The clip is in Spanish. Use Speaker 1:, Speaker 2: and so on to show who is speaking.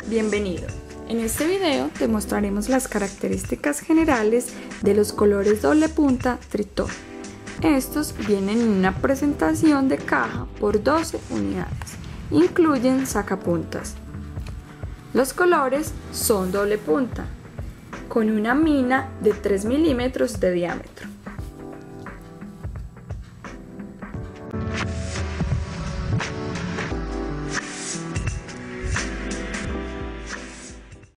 Speaker 1: bienvenido. En este video te mostraremos las características generales de los colores doble punta Tritón. Estos vienen en una presentación de caja por 12 unidades. Incluyen sacapuntas. Los colores son doble punta, con una mina de 3 milímetros de diámetro.